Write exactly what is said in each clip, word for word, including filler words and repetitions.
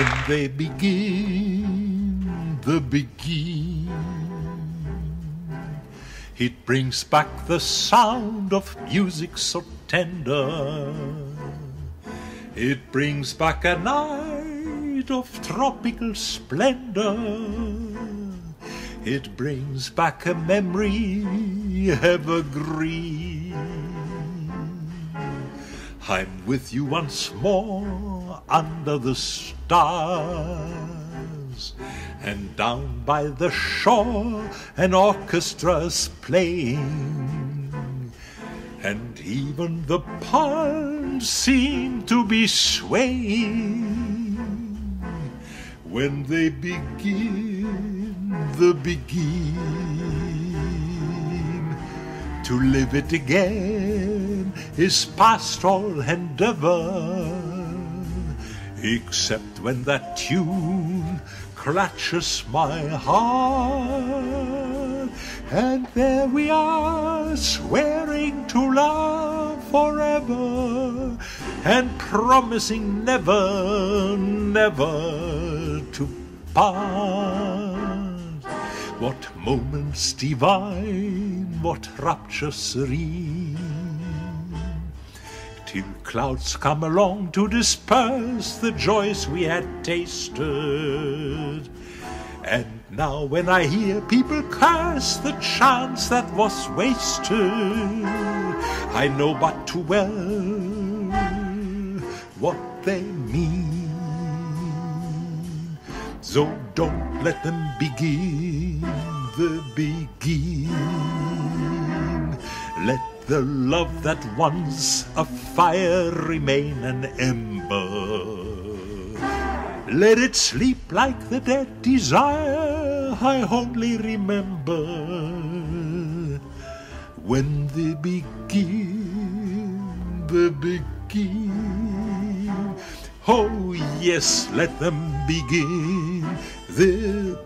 when they begin the begin. It brings back the sound of music so tender. It brings back a night of tropical splendor. It brings back a memory evergreen. I'm with you once more under the stars, and down by the shore an orchestra's playing, and even the palms seem to be swaying when they begin the begin. To live it again is past all endeavor, except when that tune clutches my heart, and there we are swearing to love forever, and promising never, never to part. What moments divine, what rapture serene, till clouds come along to disperse the joys we had tasted. And now when I hear people curse the chance that was wasted, I know but too well what they mean. So don't let them begin the begin. Let the love that once a fire remain an ember. Let it sleep like the dead desire I only remember. When they begin the begin. Oh yes, let them begin the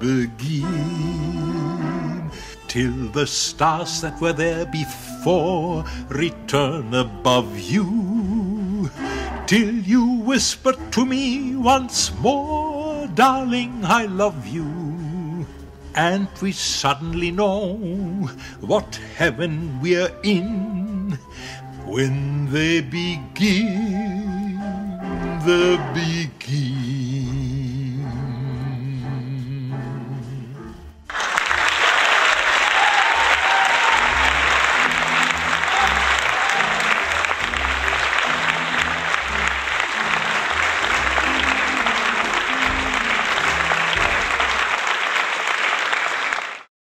begin, till the stars that were there before return above you, till you whisper to me once more, darling, I love you, and we suddenly know what heaven we're in when they begin the begin.